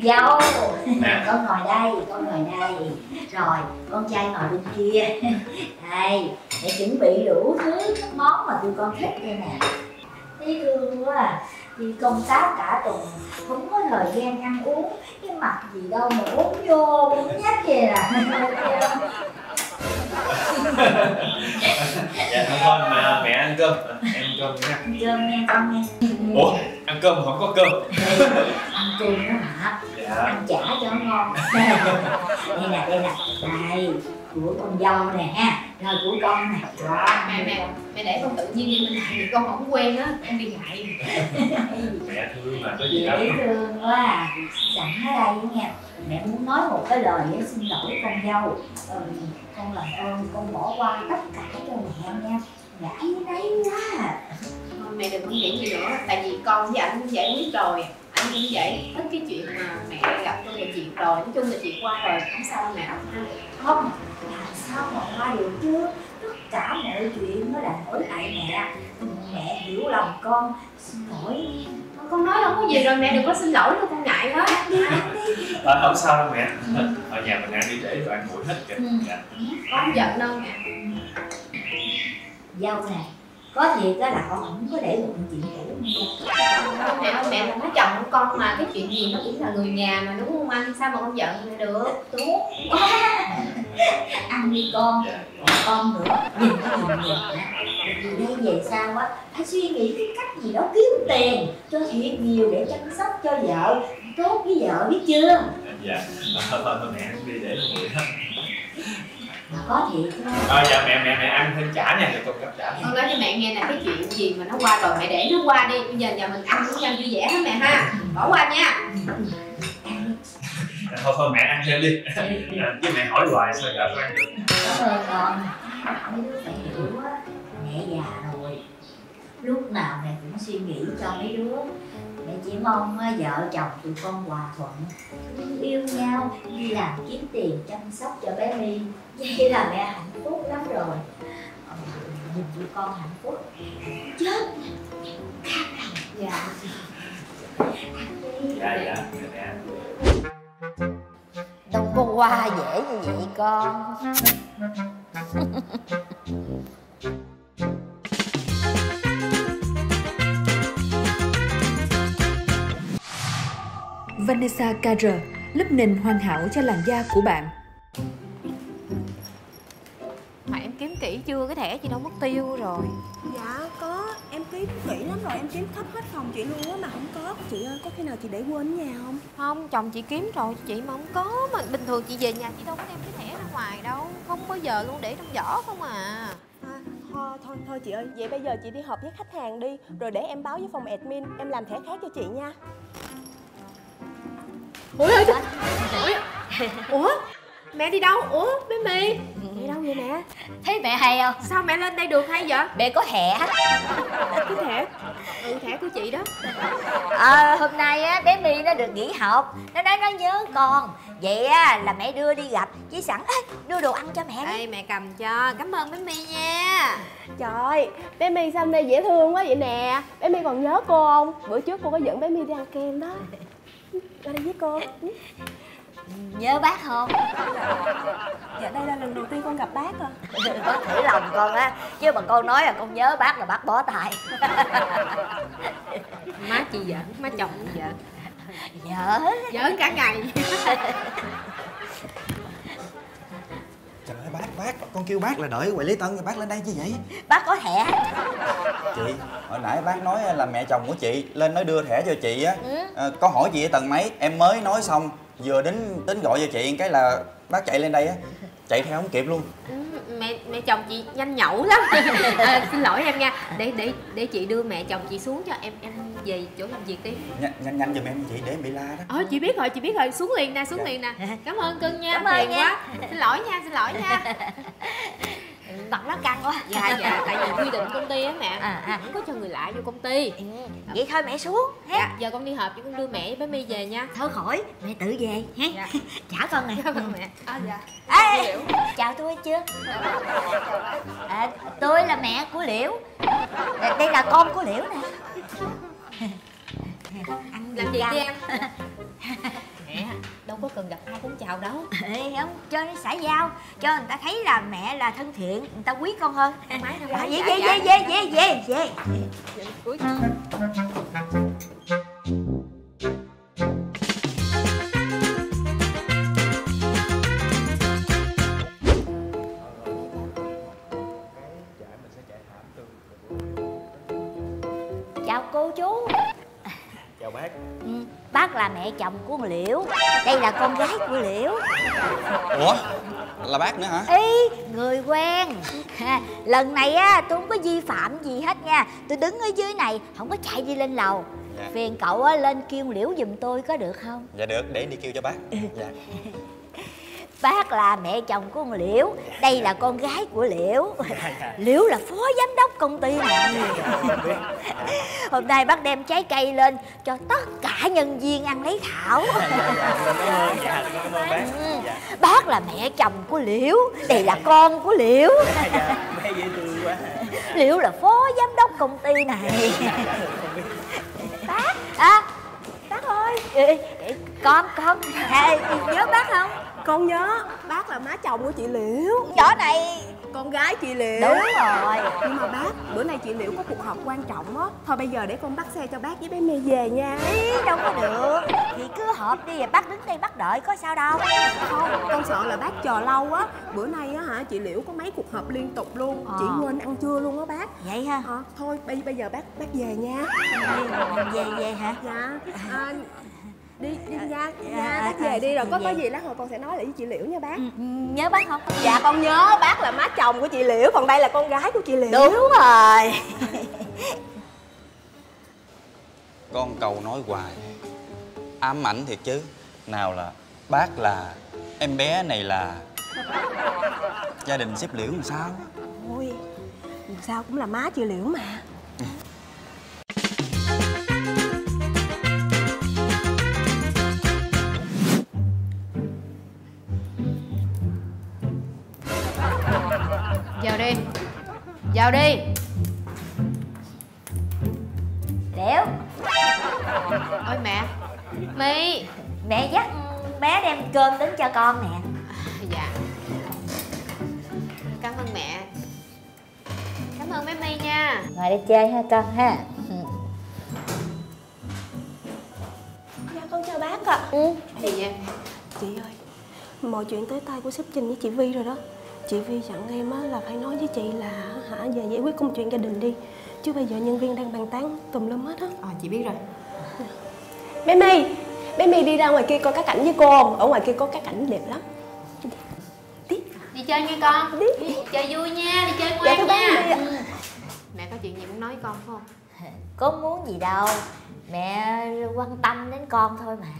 Dâu con ngồi đây, con ngồi đây. Rồi con trai ngồi bên kia. Đây để chuẩn bị đủ thứ các món mà tụi con thích đây nè. Thấy thương quá à. Đi công tác cả tuần không có thời gian ăn uống, cái mặt gì đâu mà uống vô uống nhách vậy nè. Dạ thôi mà mẹ ăn cơm, em ăn cơm nha. Ăn cơm nghe con nghe. Ủa ăn cơm không có cơm? Ăn cơm đó hả? Dạ. Ăn chả cho ngon. Đây nè, đây của con dâu nè ha, rồi của con nè. Mẹ để con tự nhiên đi, mình làm thì con không quen á, con đi ngại. Mẹ thương mà có gì đâu. Dễ thương quá à. Sẵn ở đây nha, mẹ muốn nói một cái lời để xin lỗi con dâu. Con làm ơn con bỏ qua tất cả cho mẹ nha, mẹ áy náy quá à. Mẹ đừng có nghĩ gì nữa, tại vì con với anh cũng giải quyết rồi. Anh cũng vậy, hết cái chuyện mà mẹ gặp tôi là chuyện rồi, nói chung là chuyện qua rồi, không sao đâu mẹ. Không, làm sao mà qua được chứ, tất cả mọi chuyện nó là lỗi tại mẹ. Mẹ hiểu lòng con, xin lỗi. Con nói không có gì rồi, mẹ đừng có xin lỗi đâu, con ngại quá. Không sao đâu mẹ, ở nhà mình ăn đi để tụi ăn nguội hết kìa. Dạ. Con không giận đâu mẹ. Dâu này, có thiệt đó là con không có để một chuyện cũ đâu. Mẹ ơi, mẹ là má chồng của con mà, cái chuyện gì nó cũng là người nhà mà, đúng không anh? Sao mà con giận mẹ được? Tốt quá. Ăn đi con, còn con nữa, nhìn cái nhìn nè. Từ đây về sau á, phải suy nghĩ cái cách gì đó kiếm tiền cho thiệt nhiều để chăm sóc cho vợ, tốt với vợ biết chưa? Dạ, thôi mẹ ăn đi để nguội hết. Mà có thiệt không? Dạ mẹ ăn thêm chả nha, để con cắp chả. Con nói cho mẹ nghe là cái chuyện gì mà nó qua rồi mẹ để nó qua đi, bây giờ nhà mình ăn cũng cho vui vẻ hết mẹ ha, bỏ qua nha. Thôi mẹ ăn thêm đi, chứ mẹ hỏi hoài sao vợ con ăn được. Cảm ơn con, mấy đứa phải hiểu á, mẹ già rồi, lúc nào mẹ cũng suy nghĩ cho mấy đứa. Mẹ chỉ mong vợ chồng tụi con hòa thuận, thương yêu nhau, đi làm kiếm tiền chăm sóc cho bé My, vậy là mẹ hạnh phúc lắm rồi. Nhìn tụi con hạnh phúc chết. Dạ. Dạ mẹ. Đâu có qua dễ như vậy con. Vanessa KR, lớp nền hoàn hảo cho làn da của bạn. Mà em kiếm kỹ chưa? Cái thẻ chị đâu mất tiêu rồi. Dạ có, em kiếm kỹ lắm rồi, em kiếm khắp hết phòng chị luôn á mà không có. Chị ơi, có khi nào chị để quên ở nhà không? Không, chồng chị kiếm rồi chị mà không có. Mà bình thường chị về nhà chị đâu có đem cái thẻ ra ngoài đâu. Không bao giờ luôn, để trong giỏ không à. Thôi chị ơi, vậy bây giờ chị đi họp với khách hàng đi, rồi để em báo với phòng admin, em làm thẻ khác cho chị nha. Ủa? Mẹ đi đâu? Ủa? Bé My Đi đâu vậy mẹ? Thấy mẹ hay không? sao mẹ lên đây được hay vậy? Mẹ có thẻ. Cái thẻ? Thẻ của chị đó. Hôm nay á, bé My nó được nghỉ học, nó nói nó nhớ con. Vậy á, là mẹ đưa đi gặp, chỉ sẵn đưa đồ ăn cho mẹ đi. Đây mẹ cầm cho, cảm ơn bé My nha. Trời ơi, bé My sao hôm nay dễ thương quá vậy nè. Bé My còn nhớ cô không? Bữa trước cô có dẫn bé My đi ăn kem đó. Qua đây với cô. Nhớ bác không? Dạ đây là lần đầu tiên con gặp bác à. Bác thử lòng con á, chứ mà con nói là con nhớ bác là bác bó tay. Má chị giỡn, má chồng chị giỡn. Giỡn cả ngày. Trời ơi bác, con kêu bác là đợi quầy lễ tân rồi bác lên đây chứ vậy? Bác có thẻ. Chị, hồi nãy bác nói là mẹ chồng của chị lên nói đưa thẻ cho chị á. Có hỏi chị ở tầng mấy, em mới nói xong vừa tính gọi cho chị cái là bác chạy lên đây á, chạy theo không kịp luôn. Mẹ chồng chị nhanh nhẩu lắm. Xin lỗi em nha, để chị đưa mẹ chồng chị xuống cho em về chỗ làm việc đi. Nhanh giùm em chị, để em bị la đó. Chị biết rồi, xuống liền nè. Cảm ơn cưng nha, Cảm ơn phiền nha. quá. Xin lỗi nha. Mặt nó căng quá. Dạ, tại vì quy định công ty á mẹ, không có cho người lạ vô công ty. Vậy thôi mẹ xuống. Dạ, giờ con đi họp chứ con đưa mẹ với bé My về nha. Thôi khỏi, mẹ tự về ha. Dạ. Trả con này. Cảm ơn mẹ. Dạ. Ê, chào tôi chưa? Tôi là mẹ của Liễu. Đây là con của Liễu nè. Ăn làm gì đi em? mẹ đâu có cần gặp ai cũng chào đâu. Ê, không cho nó xã giao, cho người ta thấy là mẹ là thân thiện, người ta quý con hơn. Về. Chào cô chú. Chào bác. Bác là mẹ chồng của con Liễu, đây là con gái của Liễu. Ủa, là bác nữa hả? Ý, người quen. Lần này á tôi không có vi phạm gì hết nha, tôi đứng ở dưới này không có chạy đi lên lầu. Dạ. Phiền cậu á lên kêu Liễu giùm tôi có được không? Dạ được, để đi kêu cho bác. Dạ. Bác là mẹ chồng của con Liễu, đây là con gái của Liễu. Liễu là phó giám đốc công ty này. Hôm nay bác đem trái cây lên cho tất cả nhân viên ăn lấy thảo. Cảm ơn bác. Bác là mẹ chồng của Liễu, đây là con của Liễu. Bé dễ thương quá. Liễu là phó giám đốc công ty này. Bác ơi, con nhớ bác không? Con nhớ, bác là má chồng của chị Liễu, Nhỏ này. con gái chị Liễu. Đúng rồi. Nhưng mà bác, bữa nay chị Liễu có cuộc họp quan trọng á. Thôi bây giờ để con bắt xe cho bác với bé Mê về nha. Ý, đâu có được. Thì cứ họp đi, bác đứng đây bác đợi có sao đâu. Không, con sợ là bác chờ lâu á. Bữa nay á hả, chị Liễu có mấy cuộc họp liên tục luôn. Chị quên ăn trưa luôn á bác. Vậy ha? Thôi bây giờ bác về nha. Về hả? Dạ. Đi nha, bác về đi rồi có gì lát hồi con sẽ nói lại với chị Liễu nha bác. Nhớ bác không? Dạ con nhớ, bác là má chồng của chị Liễu, còn đây là con gái của chị Liễu. Đúng rồi. Con cầu nói hoài, ám ảnh thiệt chứ. Nào là bác là, em bé này là gia đình xếp Liễu làm sao? Ôi, dù sao cũng là má chị Liễu mà. Vào đi. Liễu. Ôi mẹ. My. Mẹ dắt bé đem cơm đến cho con nè. Dạ. Cảm ơn mẹ. Cảm ơn bé My nha. Ngồi đi chơi ha con ha. Dạ con chào bác ạ. Gì vậy? Chị ơi, mọi chuyện tới tay của sếp Trinh với chị Vi rồi đó. Chị Vi dặn em á là phải nói với chị là về giải quyết công chuyện gia đình đi. Chứ bây giờ nhân viên đang bàn tán tùm lum hết á. Chị biết rồi. Bé My đi ra ngoài kia coi cá cảnh với cô không? Ở ngoài kia có cá cảnh đẹp lắm. Đi chơi nha con. Đi chơi vui nha, đi chơi Dạ, ngoan thưa nha. bác. Mẹ có chuyện gì muốn nói với con phải không? Có muốn gì đâu, mẹ quan tâm đến con thôi mà.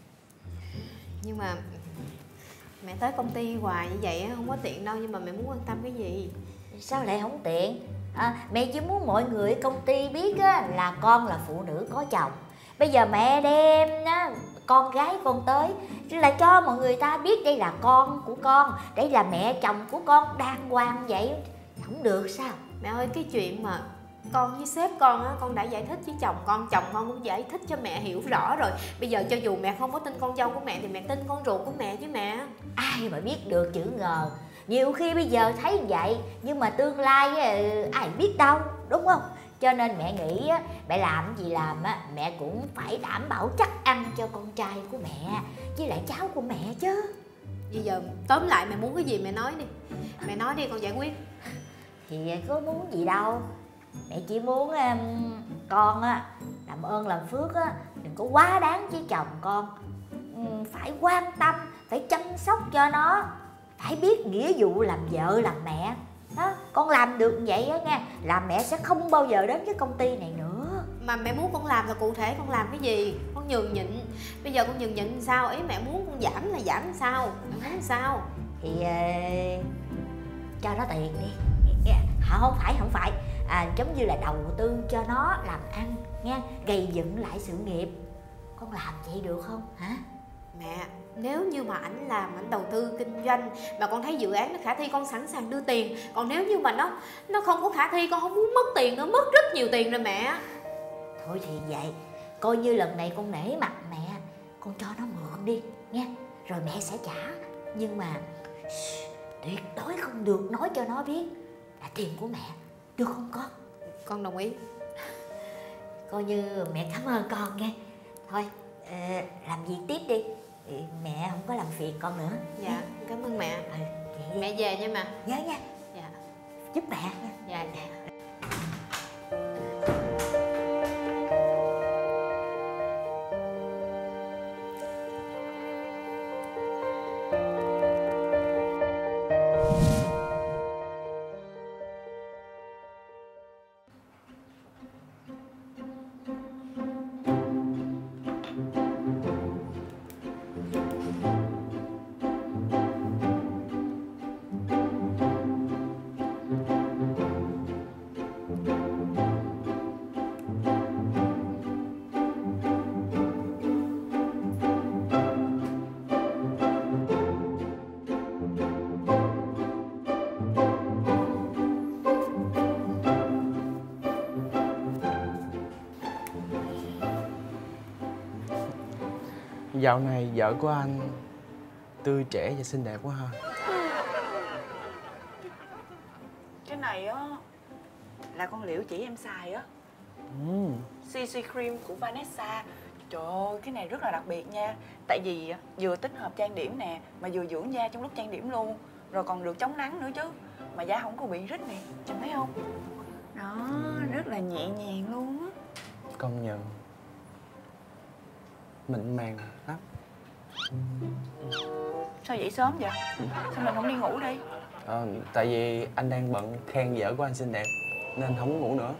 Nhưng mà mẹ tới công ty hoài như vậy không có tiện đâu, nhưng mà mẹ muốn quan tâm cái gì? Sao lại không tiện? Mẹ chỉ muốn mọi người ở công ty biết á, là con là phụ nữ có chồng. Bây giờ mẹ đem á, con gái con tới là cho mọi người ta biết đây là con của con, đây là mẹ chồng của con, đàng hoàng vậy không được sao? Mẹ ơi, cái chuyện mà con với sếp con á, con đã giải thích với chồng con cũng giải thích cho mẹ hiểu rõ rồi. Bây giờ cho dù mẹ không có tin con dâu của mẹ thì mẹ tin con ruột của mẹ chứ mẹ. Ai mà biết được chữ ngờ. Nhiều khi bây giờ thấy vậy nhưng mà tương lai ai biết đâu, đúng không? Cho nên mẹ nghĩ á, mẹ làm gì làm á, mẹ cũng phải đảm bảo chắc ăn cho con trai của mẹ với lại cháu của mẹ chứ. Bây giờ tóm lại mẹ muốn cái gì mẹ nói đi. Mẹ nói đi con giải quyết. Thì có muốn gì đâu. Mẹ chỉ muốn con á làm ơn làm phước á, đừng có quá đáng với chồng con. Phải quan tâm, phải chăm sóc cho nó, phải biết nghĩa vụ làm vợ làm mẹ đó. Con làm được vậy á nghe, là mẹ sẽ không bao giờ đến cái công ty này nữa. Mà mẹ muốn con làm là cụ thể con làm cái gì? Con nhường nhịn. Bây giờ con nhường nhịn sao? Ý mẹ muốn con giảm là giảm sao? Mẹ muốn sao? Thì cho nó tiền đi. Không phải giống như là đầu tư cho nó làm ăn nha, gây dựng lại sự nghiệp. Con làm vậy được không hả? Mẹ, nếu như mà ảnh làm, ảnh đầu tư kinh doanh mà con thấy dự án nó khả thi, con sẵn sàng đưa tiền. Còn nếu như mà nó không có khả thi, con không muốn mất tiền, nó mất rất nhiều tiền rồi mẹ. Thôi thì vậy, coi như lần này con nể mặt mẹ, con cho nó mượn đi nha, rồi mẹ sẽ trả. Nhưng mà tuyệt đối không được nói cho nó biết là tiền của mẹ, được không con? Con đồng ý. Coi như mẹ cảm ơn con nghe. Thôi làm việc tiếp đi, mẹ không có làm phiền con nữa. Dạ, cảm ơn mẹ. Vậy Mẹ về nha mẹ. nhớ nha. Dạ. Giúp mẹ nha. Dạ, dạ. Dạo này vợ của anh tươi trẻ và xinh đẹp quá ha. Cái này á là con liễu chỉ em xài á. CC Cream của Vanessa. Trời ơi, cái này rất là đặc biệt nha. Tại vì vừa tích hợp trang điểm nè, mà vừa dưỡng da trong lúc trang điểm luôn. Rồi còn được chống nắng nữa chứ. Mà da không có bị rít nè, em thấy không? Đó, rất là nhẹ nhàng luôn á. Công nhận mịn màng lắm. Sao dậy sớm vậy? Sao mình không đi ngủ đi? Tại vì anh đang bận khen vợ của anh xinh đẹp nên không muốn ngủ nữa.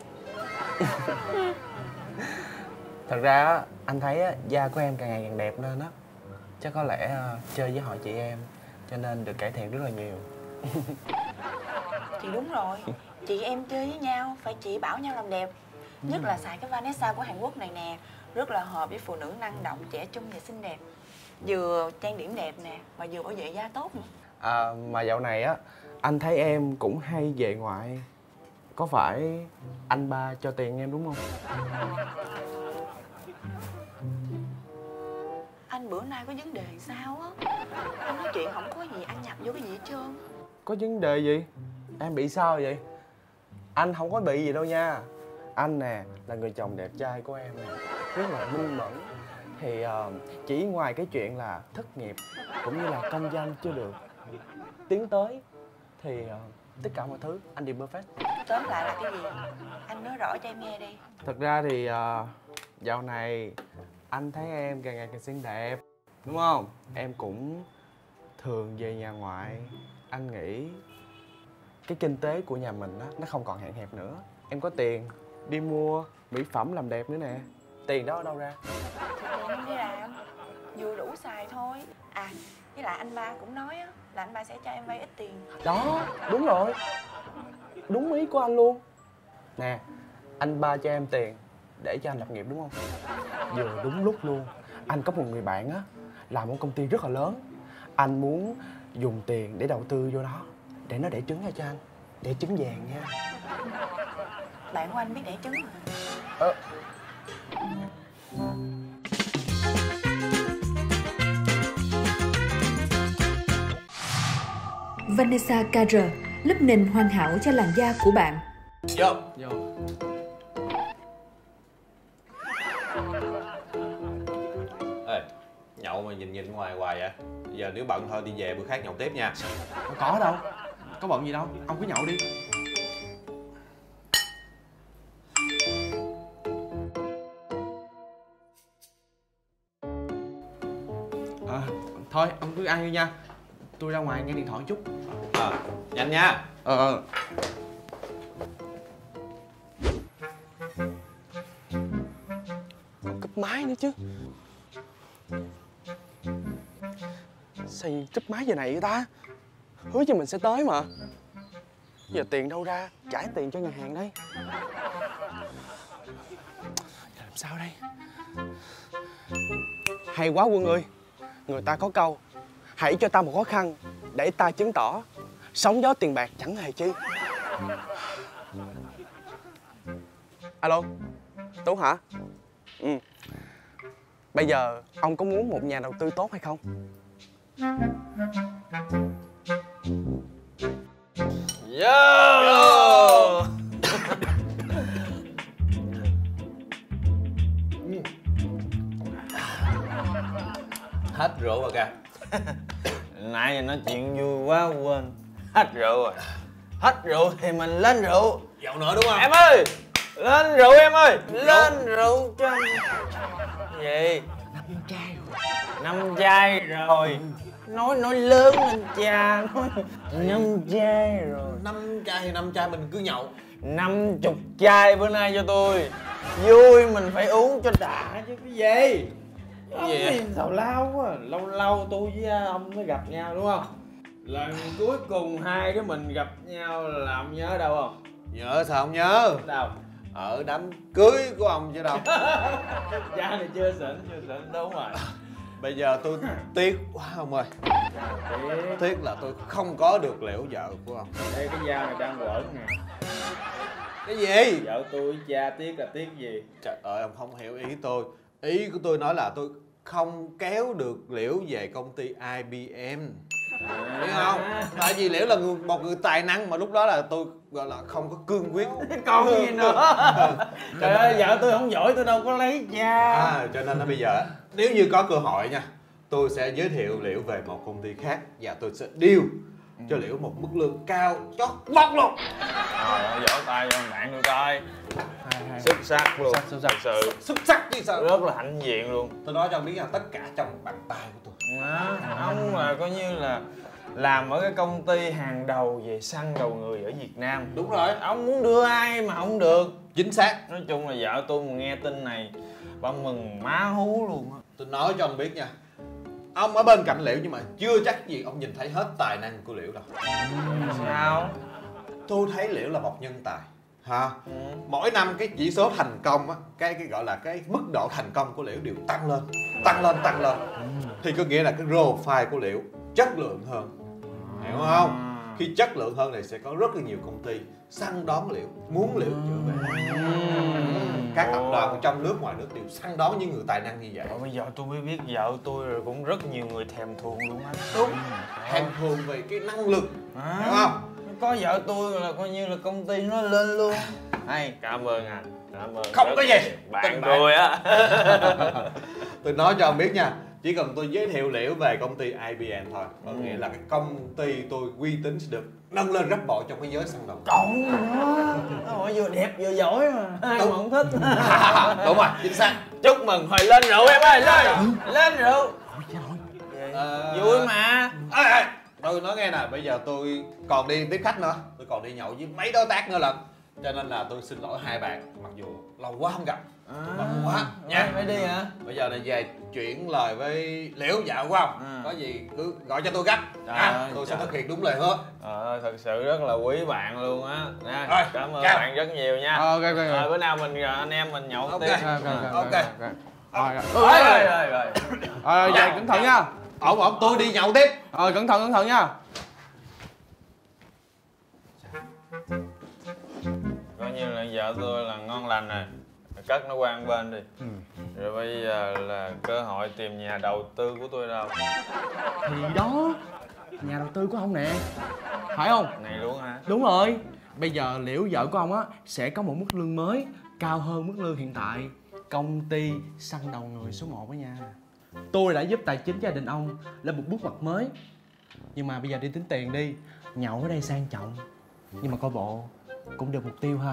Thật ra á, anh thấy á, da của em càng ngày càng đẹp lên á. Chắc có lẽ chơi với hội chị em cho nên được cải thiện rất là nhiều. Thì đúng rồi, chị em chơi với nhau phải chỉ bảo nhau làm đẹp. Nhất là xài cái Vanessa của Hàn Quốc này nè, rất là hợp với phụ nữ năng động, trẻ trung và xinh đẹp. Vừa trang điểm đẹp nè, mà vừa bảo vệ da tốt nữa. Mà dạo này á, anh thấy em cũng hay về ngoại. Có phải anh ba cho tiền em đúng không? Anh bữa nay có vấn đề sao á? Anh nói chuyện không có gì ăn nhập vô cái gì hết trơn. Có vấn đề gì? Em bị sao vậy? Anh không có bị gì đâu nha. Anh nè là người chồng đẹp trai của em nè, rất là minh mẫn. Thì chỉ ngoài cái chuyện là thất nghiệp cũng như là công danh chưa được tiến tới thì tất cả mọi thứ anh đều perfect. Tóm lại là cái gì? Anh nói rõ cho em nghe đi. Thật ra thì dạo này anh thấy em càng ngày càng xinh đẹp, đúng không? Em cũng thường về nhà ngoại. Anh nghĩ cái kinh tế của nhà mình á, nó không còn hạn hẹp nữa. Em có tiền đi mua mỹ phẩm làm đẹp nữa nè. Tiền đó ở đâu ra? Thì tiền em đi làm, vừa đủ xài thôi. À, với lại anh ba cũng nói á, là anh ba sẽ cho em vay ít tiền. Đó, đúng rồi. Đúng ý của anh luôn. Nè, anh ba cho em tiền để cho anh lập nghiệp đúng không? Vừa đúng lúc luôn. Anh có một người bạn á, làm một công ty rất là lớn. Anh muốn dùng tiền để đầu tư vô đó, để nó đẻ trứng cho anh. Đẻ trứng vàng nha. Bạn của anh biết đẻ trứng hả? Vanessa KR, lớp nền hoàn hảo cho làn da của bạn. Vô. Ê, nhậu mà nhìn ngoài hoài vậy? Giờ nếu bận thôi đi về bữa khác nhậu tiếp nha. Không có đâu. Có bận gì đâu. Ông cứ nhậu đi. Thôi ông cứ ăn đi nha. Tôi ra ngoài nghe điện thoại một chút. Nhanh nha. Còn cúp máy nữa chứ. Sao cúp máy giờ này vậy ta? Hứa cho mình sẽ tới mà. Giờ tiền đâu ra trả tiền cho nhà hàng đây? Làm sao đây? Hay quá Quân ơi. Người ta có câu hãy cho ta một khó khăn để ta chứng tỏ sóng gió tiền bạc chẳng hề chi. Alo, Tú hả? Bây giờ ông có muốn một nhà đầu tư tốt hay không? Yo! Hết rượu rồi kìa. Nãy giờ nói chuyện vui quá quên. Hết rượu rồi. Hết rượu thì mình lên rượu. Dậu nữa đúng không? Em ơi! Lên rượu em ơi! Lên rượu cho gì? 5 chai rồi. 5 chai rồi. Nói lớn lên cha. Nói 5 chai rồi. 5 chai thì 5 chai mình cứ nhậu. 50 chai bữa nay cho tôi. Vui mình phải uống cho đã chứ cái gì? Cái gì? Tào lao quá. Lâu lâu tôi với ông mới gặp nhau đúng không? Lần cuối cùng hai đứa mình gặp nhau là ông nhớ đâu không? Nhớ sao không nhớ? Đâu? Ở đám cưới của ông chứ đâu. Cha này chưa xỉn đúng rồi. Bây giờ tôi tiếc quá ông ơi. Tiếc là tôi không có được liễu vợ của ông. Đây cái dao này đang quẩn nè. Cái gì? Vợ tôi với cha tiếc là tiếc gì? Trời ơi ông không hiểu ý tôi. Ý của tôi nói là tôi không kéo được Liễu về công ty IBM. Hiểu không? Tại vì Liễu là một người tài năng mà lúc đó là tôi gọi là không có cương quyết. Còn gì nữa? Trời ơi vợ tôi không giỏi tôi đâu có lấy cha. Cho nên là bây giờ nếu như có cơ hội nha, tôi sẽ giới thiệu Liễu về một công ty khác và tôi sẽ deal cho Liễu một mức lương cao chót vót luôn. Trời ơi vỗ tay cho bạn tôi coi. Xuất sắc luôn. Thật sự xuất sắc chứ sao? Rất là hãnh diện luôn. Tôi nói cho ông biết là tất cả trong bàn tay của tôi. Ông là coi như là làm ở cái công ty hàng đầu về săn đầu người ở Việt Nam. Đúng rồi. Ông muốn đưa ai mà không được. Chính xác. Nói chung là vợ tôi mà nghe tin này bà mừng má hú luôn á. Tôi nói cho ông biết nha, ông ở bên cạnh Liễu nhưng mà chưa chắc gì ông nhìn thấy hết tài năng của Liễu đâu. Sao? Tôi thấy Liễu là một nhân tài. Hả? Mỗi năm cái chỉ số thành công á, cái gọi là cái mức độ thành công của Liễu đều tăng lên. Thì có nghĩa là cái profile của Liễu chất lượng hơn. Hiểu không? Khi chất lượng hơn thì sẽ có rất là nhiều công ty săn đón Liễu, muốn Liễu trở về. Các tập đoàn trong nước ngoài nước đều săn đón những người tài năng như vậy. Bây giờ tôi mới biết vợ tôi rồi cũng rất nhiều người thèm thuồng luôn á. Đúng. Thèm thuồng về cái năng lực. Hiểu không? Có vợ tôi là coi như là công ty nó lên luôn. Hay, cảm ơn anh. Cảm ơn. Không có gì. Bạn tôi á. Tôi nói cho ông biết nha, chỉ cần tôi giới thiệu Liễu về công ty IBM thôi, có nghĩa là cái công ty tôi uy tín sẽ được nâng lên gấp bội trong cái giới săn đầu. Còn gì nữa. Nó vừa đẹp vừa giỏi mà. Ai mà không thích. Đúng rồi, chính xác. Chúc mừng hồi lên rượu em ơi. Lên rượu. Vui mà. Tôi nói nghe nè, bây giờ tôi còn đi tiếp khách nữa, tôi còn đi nhậu với mấy đối tác nữa lần, cho nên là tôi xin lỗi hai bạn, mặc dù lâu quá không gặp, bận quá nha. Phải đi hả? Bây giờ này về chuyển lời với Liễu vợ của ông, có gì cứ gọi cho tôi gấp, tôi sẽ thực hiện đúng lời hứa. Thật sự rất là quý bạn luôn á. Cảm ơn bạn rất nhiều nha. Rồi bữa nào mình anh em mình nhậu tiếp. Rồi về cẩn thận nha. Ổn tôi đi nhậu tiếp. Cẩn thận nha. Coi như là vợ tôi là ngon lành rồi, cất nó qua một bên đi. Rồi bây giờ là cơ hội tìm nhà đầu tư của tôi đâu? Thì đó, nhà đầu tư của ông nè, phải không? Này luôn hả? Đúng rồi. Bây giờ Liễu vợ của ông á sẽ có một mức lương mới cao hơn mức lương hiện tại. Công ty săn đầu người số 1 đó nha. Tôi đã giúp tài chính gia đình ông lên một bước ngoặt mới. Nhưng mà bây giờ đi tính tiền đi. Nhậu ở đây sang trọng, nhưng mà coi bộ cũng được mục tiêu ha.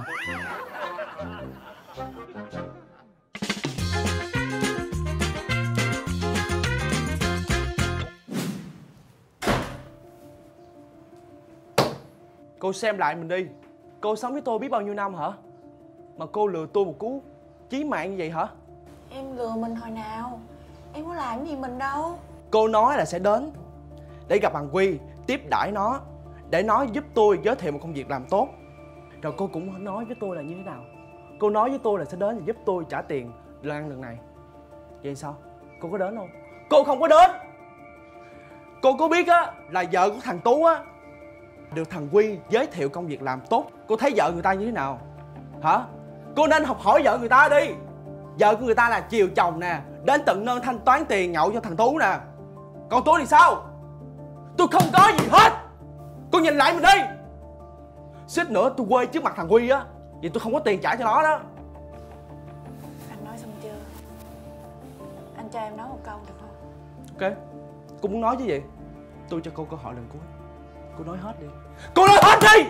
Cô xem lại mình đi. Cô sống với tôi biết bao nhiêu năm hả? Mà cô lừa tôi một cú chí mạng như vậy hả? Em lừa mình hồi nào? Em có làm gì mình đâu. Cô nói là sẽ đến để gặp thằng Quy, tiếp đãi nó, để nó giúp tôi giới thiệu một công việc làm tốt. Rồi cô cũng nói với tôi là như thế nào? Cô nói với tôi là sẽ đến và giúp tôi trả tiền ăn lần này. Vậy sao? Cô có đến không? Cô không có đến. Cô có biết á là vợ của thằng Tú á được thằng Quy giới thiệu công việc làm tốt. Cô thấy vợ người ta như thế nào? Hả? Cô nên học hỏi vợ người ta đi. Vợ của người ta là chiều chồng nè, đến tận nơi thanh toán tiền nhậu cho thằng Tú nè. Còn tôi thì sao? Tôi không có gì hết. Con nhìn lại mình đi. Suýt nữa tôi quê trước mặt thằng Huy á, vì tôi không có tiền trả cho nó đó. Anh nói xong chưa? Anh cho em nói một câu được không? Ok, cô muốn nói chứ gì? Tôi cho cô cơ hội lần cuối. Cô nói hết đi. Cô nói hết đi.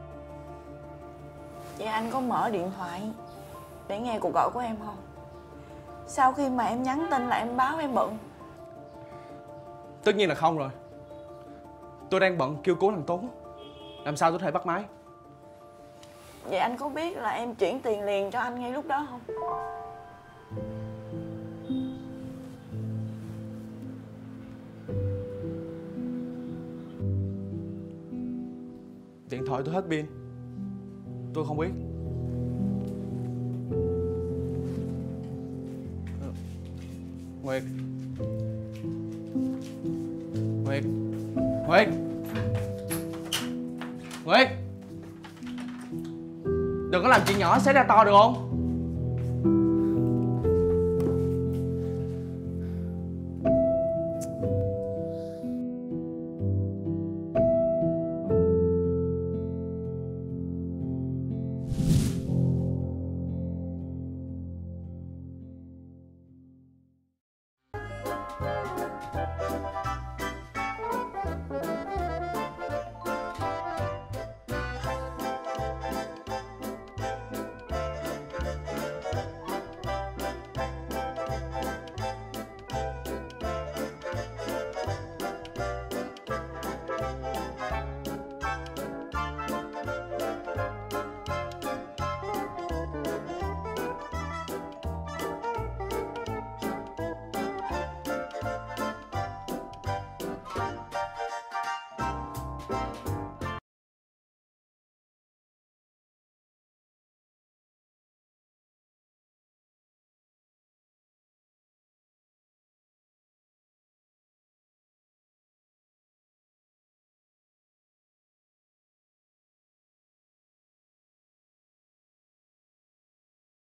Vậy anh có mở điện thoại để nghe cuộc gọi của em không? Sau khi mà em nhắn tin là em báo em bận. Tất nhiên là không rồi. Tôi đang bận kêu cứu thằng Tú. Làm sao tôi có thể bắt máy? Vậy anh có biết là em chuyển tiền liền cho anh ngay lúc đó không? Điện thoại tôi hết pin. Tôi không biết. Nguyệt. Nguyệt. Nguyệt. Nguyệt. Đừng có làm chuyện nhỏ xảy ra to được không?